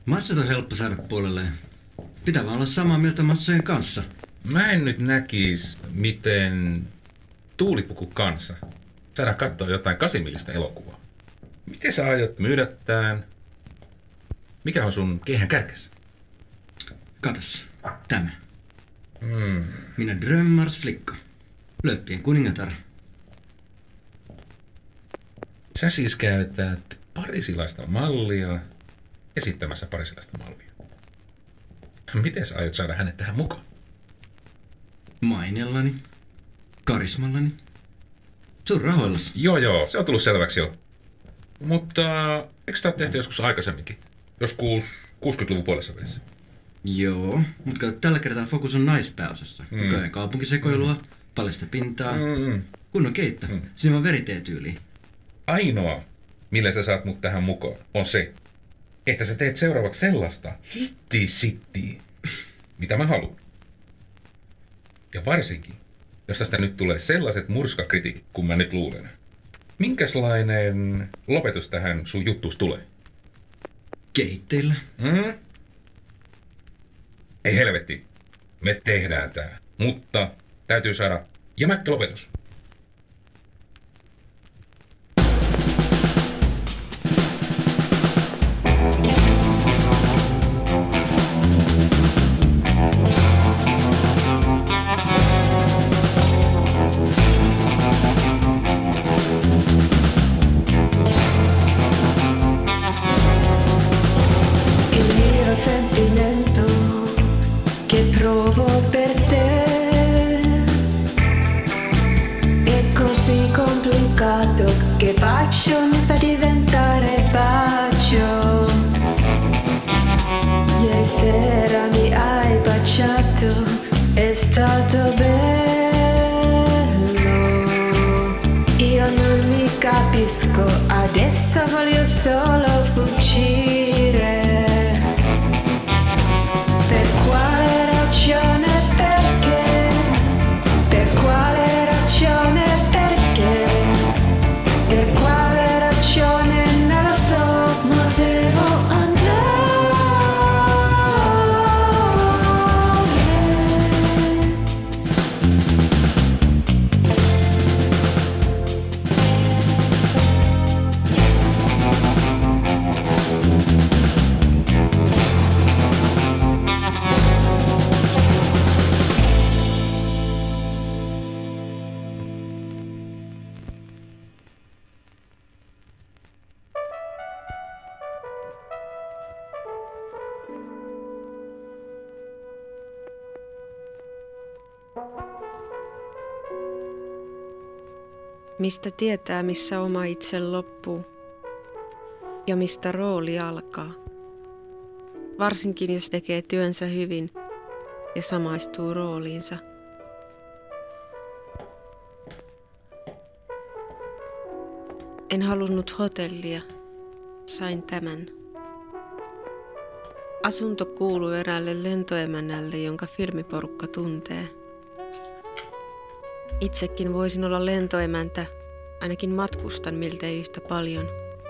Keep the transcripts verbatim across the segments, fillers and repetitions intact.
Massat on helppo saada puolelleen. Pitää vaan olla samaa mieltä massojen kanssa. Mä en nyt näkis, miten Tuulipuku kanssa saadaan katsoa jotain kasimillistä elokuvaa. Miten sä aiot myydä tän? Mikä on sun kehän kärkes? Katos, tämä. Hmm. Minä drömmars flikka. Löppien kuningatar. Sä siis käytät parisilaista mallia esittämässä parisilaista mallia. Miten sä aiot saada hänet tähän mukaan? Mainellani. Karismallani. Sun rahoillas. Joo joo, se on tullut selväksi jo. Mutta eikö tää tehty joskus aikaisemminkin? Joskus kuusikymmentäluvun puolessa välissä. Joo, mutta tällä kertaa fokus on naispääosassa. Mm. Koko ajan kaupunkisekoilua, paljasta pintaa, Mm. kunnon keitto, Mm. sinun veriteetyyliin. Ainoa, millä sä saat mut tähän mukaan, on se, että sä teet seuraavaksi sellaista hitti-sittiä, mitä mä haluan. Ja varsinkin, jos tästä nyt tulee sellaiset murskakritiikit, kun mä nyt luulen. Minkälainen lopetus tähän sun juttuus tulee? Kehitteillä. Hmm? Ei helvetti, me tehdään tää, mutta täytyy saada jämäkkä lopetus. Provo per te, è così complicato che bacio mi fa diventare bacio. Ieri sera mi hai baciato, è stato bello. Io non mi capisco, adesso voglio solo fuggire. Per quale ragione, perché? Per quale ragione, perché? Per quale ragione non lo so, potevo andare. Mistä tietää, missä oma itse loppuu ja mistä rooli alkaa. Varsinkin jos tekee työnsä hyvin ja samaistuu rooliinsa. En halunnut hotellia, sain tämän. Asunto kuuluu eräälle lentoemännälle, jonka filmiporukka tuntee. Itsekin voisin olla lentoemäntä, ainakin matkustan miltei yhtä paljon.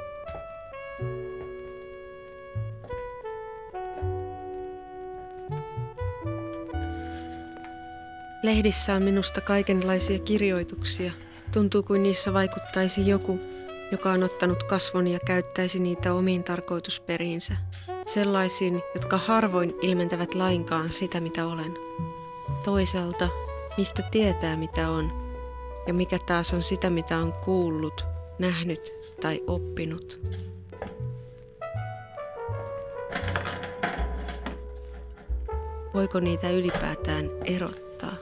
Lehdissä on minusta kaikenlaisia kirjoituksia. Tuntuu kuin niissä vaikuttaisi joku, joka on ottanut kasvon ja käyttäisi niitä omiin tarkoitusperiinsä. Sellaisiin, jotka harvoin ilmentävät lainkaan sitä, mitä olen. Toisaalta, mistä tietää, mitä on, ja mikä taas on sitä, mitä on kuullut, nähnyt tai oppinut. Voiko niitä ylipäätään erottaa?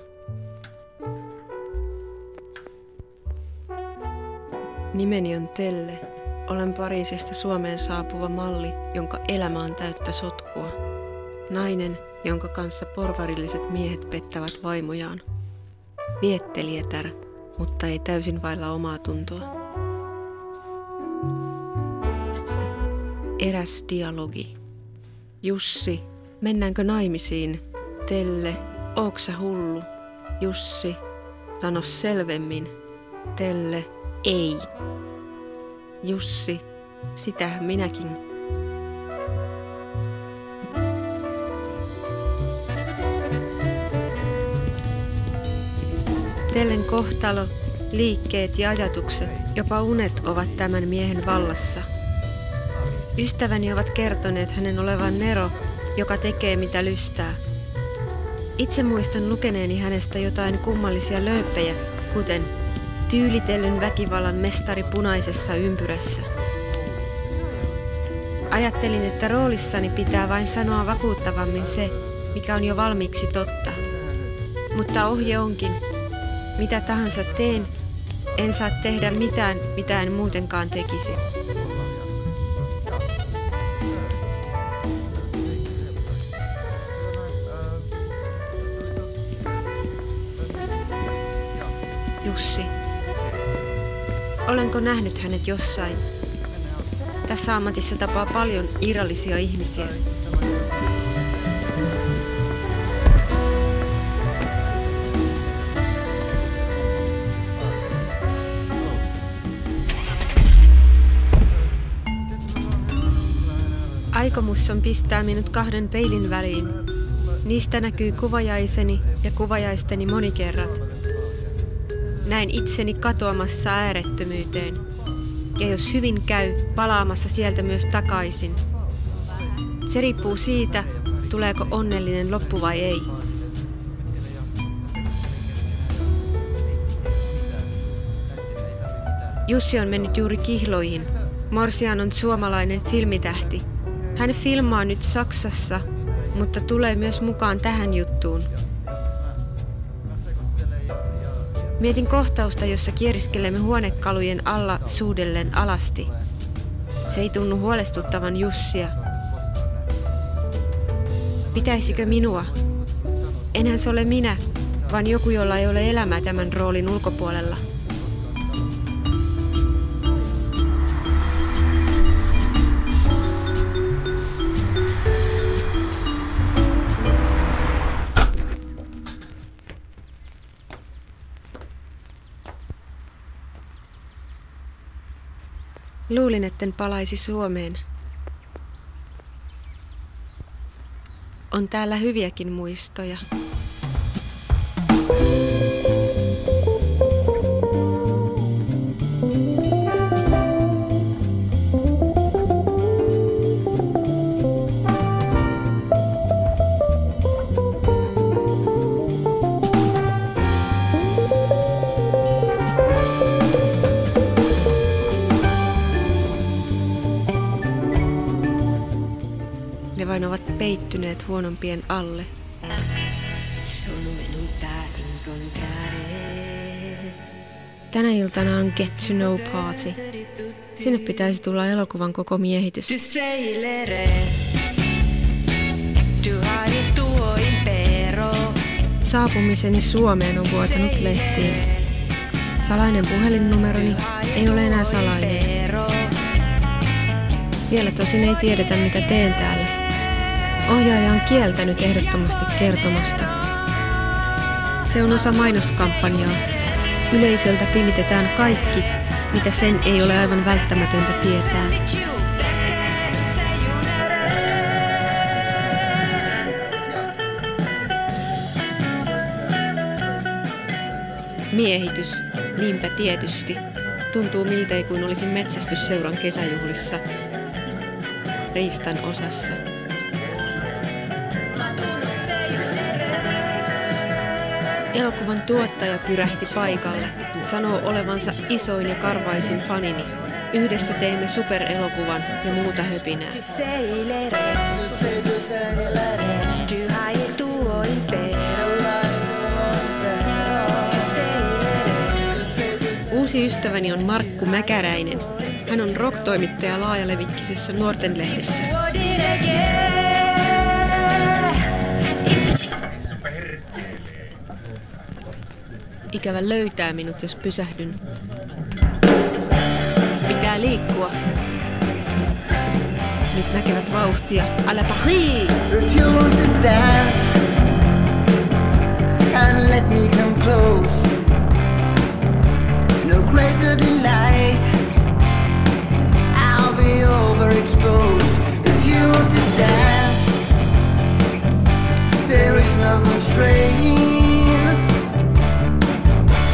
Nimeni on Telle. Olen Pariisista Suomeen saapuva malli, jonka elämä on täyttä sotkua. Nainen, jonka kanssa porvarilliset miehet pettävät vaimojaan. Viettelijätär, mutta ei täysin vailla omaa tuntoa. Eräs dialogi. Jussi, mennäänkö naimisiin? Telle, ooksä hullu? Jussi, sano selvemmin. Telle, ei. Jussi, sitähän minäkin. Tellen kohtalo, liikkeet ja ajatukset, jopa unet ovat tämän miehen vallassa. Ystäväni ovat kertoneet hänen olevan nero, joka tekee mitä lystää. Itse muistan lukeneeni hänestä jotain kummallisia lööppejä, kuten tyylitellyn väkivallan mestari punaisessa ympyrässä. Ajattelin, että roolissani pitää vain sanoa vakuuttavammin se, mikä on jo valmiiksi totta. Mutta ohje onkin, mitä tahansa teen, en saa tehdä mitään, mitä en muutenkaan tekisi. Jussi. Olenko nähnyt hänet jossain? Tässä ammatissa tapaa paljon irrallisia ihmisiä. Aikomus on pistää minut kahden peilin väliin. Niistä näkyy kuvajaiseni ja kuvajaisteni monikerrat. Näin itseni katoamassa äärettömyyteen. Ja jos hyvin käy, palaamassa sieltä myös takaisin. Se riippuu siitä, tuleeko onnellinen loppu vai ei. Jussi on mennyt juuri kihloihin. Morsian on suomalainen filmitähti. Hän filmaa nyt Saksassa, mutta tulee myös mukaan tähän juttuun. Mietin kohtausta, jossa kieriskelemme huonekalujen alla suudellen alasti. Se ei tunnu huolestuttavan Jussia. Pitäisikö minua? Enhän se ole minä, vaan joku, jolla ei ole elämää tämän roolin ulkopuolella. Luulin, etten palaisi Suomeen. On täällä hyviäkin muistoja. Ne vain ovat peittyneet huonompien alle. Tänä iltana on Get to Know Party. Sinne pitäisi tulla elokuvan koko miehitys. Saapumiseni Suomeen on vuotanut lehtiin. Salainen puhelinnumeroni ei ole enää salainen. Vielä tosin ei tiedetä, mitä teen täällä. Ohjaaja on kieltänyt ehdottomasti kertomasta. Se on osa mainoskampanjaa. Yleisöltä pimitetään kaikki, mitä sen ei ole aivan välttämätöntä tietää. Miehitys, niinpä tietysti, tuntuu miltei kuin olisin metsästysseuran kesäjuhlissa. Riistan osassa. Elokuvan tuottaja pyrähti paikalle, sanoo olevansa isoin ja karvaisin fanini. Yhdessä teimme superelokuvan ja muuta höpinää. Uusi ystäväni on Markku Mäkäräinen. Hän on rock-toimittaja laajalevikkisessä Nuortenlehdessä. Ikävä löytää minut, jos pysähdyn. Pitää liikkua. Nyt näkevät vauhtia. À la Paris! If you want this dance and let me come close, no greater delight. I'll be overexposed. If you want this dance, there is no constraint.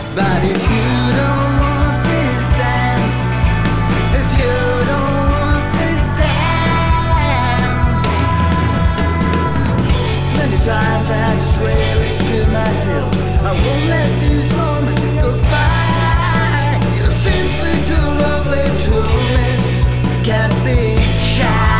won't let this moment go by. You're simply too lovely to miss. Can't be shy.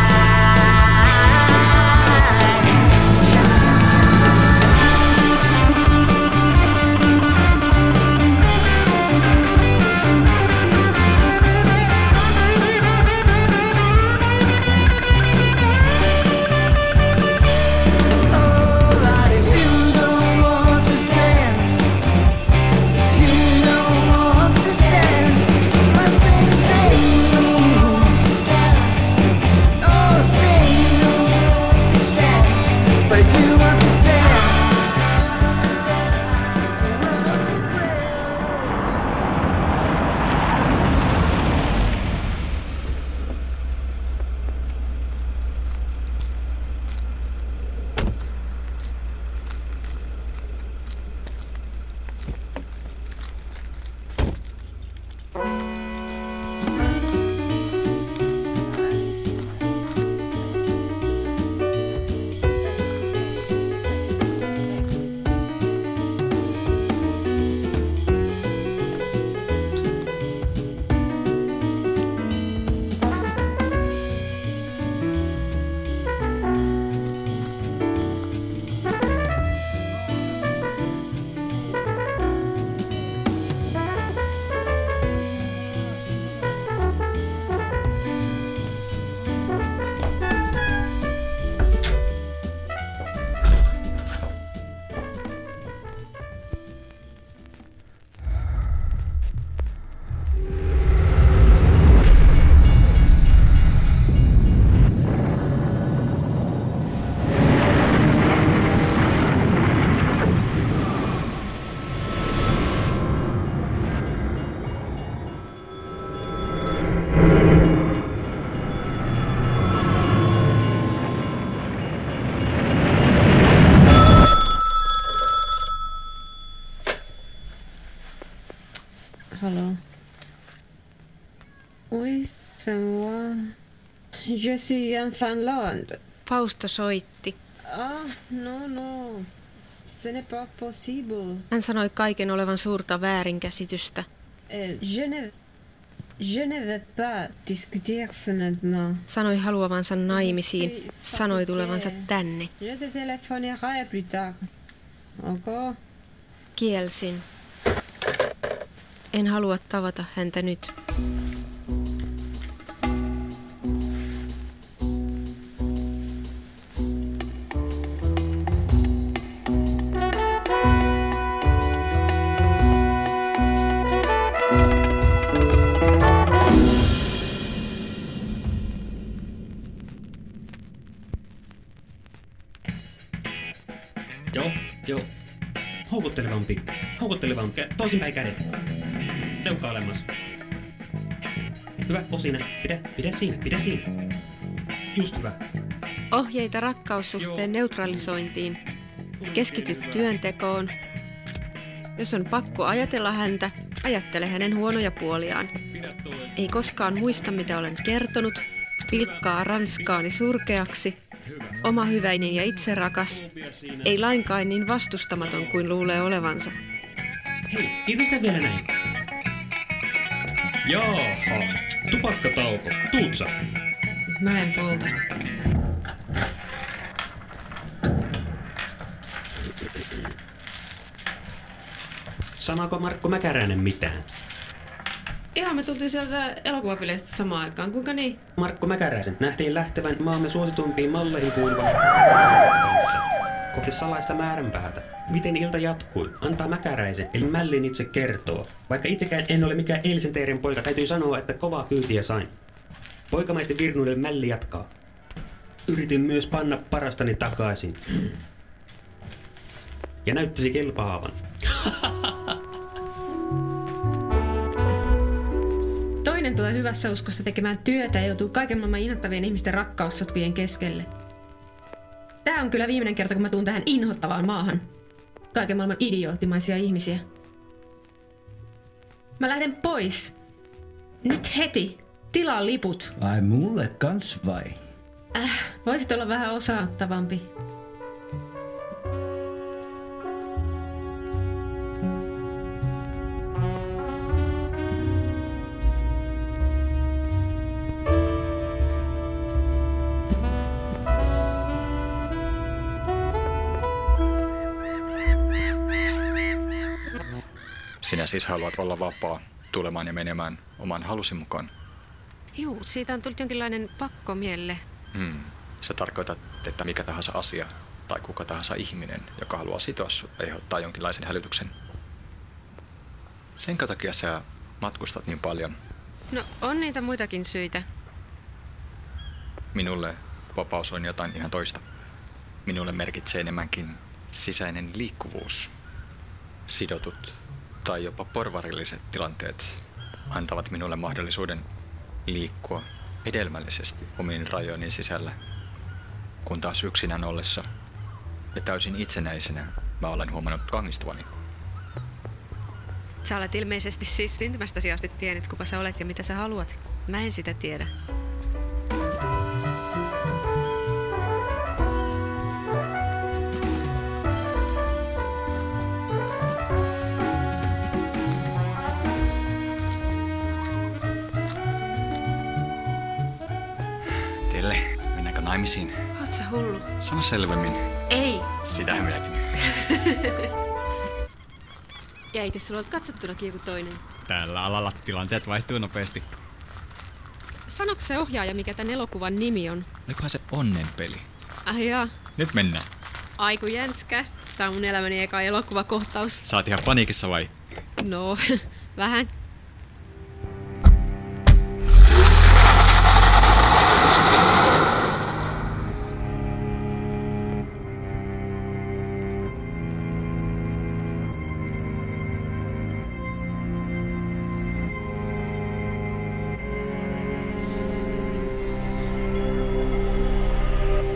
Halo. Oui, c'est moi. Je suis en Finlande. Fausto soitti. Ah, no, no. Ce n'est pas possible. Hän sanoi kaiken olevan suurta väärinkäsitystä. Eh, je ne... Je ne vais pas discuter ça maintenant. Sanoi haluavansa naimisiin. Sanoi tulevansa tänne. Je te téléphonerai plus tard. Ok? Kielsin. En halua tavata häntä nyt. Joo, joo. Houkuttelevampi. Houkuttelevampi. Toisinpäin kädet. Leukka alemmas. Hyvä, osina. Pidä, pidä siinä, pidä siinä. Just hyvä. Ohjeita rakkaussuhteen neutralisointiin. Keskity työntekoon. Jos on pakko ajatella häntä, ajattele hänen huonoja puoliaan. Ei koskaan muista, mitä olen kertonut. Pilkkaa ranskaani surkeaksi. Oma hyväinen ja itserakas. Ei lainkaan niin vastustamaton kuin luulee olevansa. Hei, irvistä vielä näin. Jaha, tupakkatauko. Tuutsa? Mä en polta. Sanooko Markku Mäkäräinen mitään? Ihan me tultiin sieltä elokuvapileistä samaan aikaan. Kuinka niin? Markku Mäkäräisen nähtiin lähtevän maamme suositumpiin malleihin kuuluvan kanssa kohti salaista määränpäätä. Miten ilta jatkui? Antaa Mäkäräisen, eli Mällin itse kertoo. Vaikka itsekään en ole mikään eilisen teeren poika, täytyy sanoa, että kovaa kyytiä sain. Poikamaisten virnuudelle Mälli jatkaa. Yritin myös panna parastani takaisin. Ja näyttäisi kelpaavan. Toinen tulee hyvässä uskossa tekemään työtä ja joutuu kaiken maailman inhottavien ihmisten rakkaussotkujen keskelle. Tää on kyllä viimeinen kerta, kun mä tuun tähän inhottavaan maahan. Kaiken maailman idioottimaisia ihmisiä. Mä lähden pois. Nyt heti. Tilaa liput. Ai mulle kans vai? Äh, voisit olla vähän osaattavampi. Sinä siis haluat olla vapaa, tulemaan ja menemään oman halusi mukaan. Juu, siitä on tullut jonkinlainen pakko mielle. Hmm. Sä tarkoitat, että mikä tahansa asia tai kuka tahansa ihminen, joka haluaa sitoa sut, aiheuttaa jonkinlaisen hälytyksen. Sen takia sä matkustat niin paljon. No, on niitä muitakin syitä. Minulle vapaus on jotain ihan toista. Minulle merkitsee enemmänkin sisäinen liikkuvuus. Sidotut tai jopa porvarilliset tilanteet antavat minulle mahdollisuuden liikkua hedelmällisesti omiin rajojeni sisällä, kun taas yksinään ollessa ja täysin itsenäisenä mä olen huomannut kangistuvani. Sä olet ilmeisesti siis syntymästäsi asti tiennyt, kuka sä olet ja mitä sä haluat. Mä en sitä tiedä. Telle, mennäänkö naimisiin? Oot sä hullu? Sano selvemmin. Ei. Sitähän minäkin. Ja eikö sulla olet katsottunakin joku toinen? Tällä alalla tilanteet vaihtuu nopeasti. Sanoks se ohjaaja, mikä tän elokuvan nimi on? Olikohan se onnenpeli? Ai jaa. Nyt mennään. Aiku jänskä. Tää on mun elämäni eka elokuvakohtaus. Saat ihan paniikissa vai? No, vähän.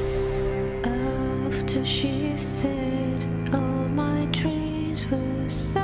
After she said all my dreams were sad.